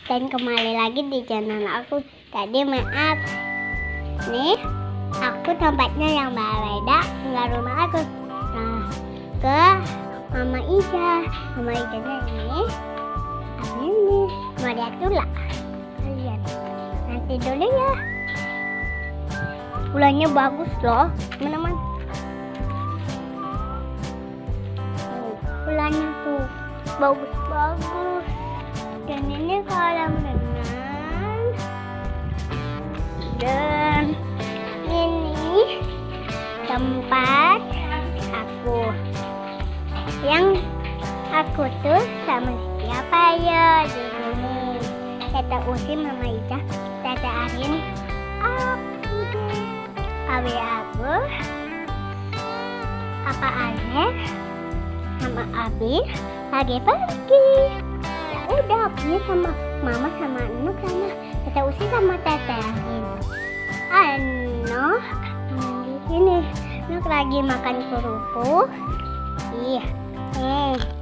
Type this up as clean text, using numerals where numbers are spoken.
dan kembali lagi di channel aku. Tadi maaf nih, aku tempatnya yang berbeda, nggak rumah aku. Nah, ke Mama Ija. Mama Ijanya ini mau lihat dulu kalian. Nanti dulu ya. Bulannya bagus loh, teman-teman. Bulannya tuh bagus-bagus. Dan ini kolam renang. Dan ini tempat aku. Yang aku tuh sama siapa ya di sini? Kata Usi, Mama Ija, Tata Arin, aku deh. Abi, Papa Alex, sama Abi lagi pergi. Ya udah, punya sama Mama sama Nuk sama Tata Usi sama Tata Arin. Di sini Nuk lagi makan kerupuk. Iya.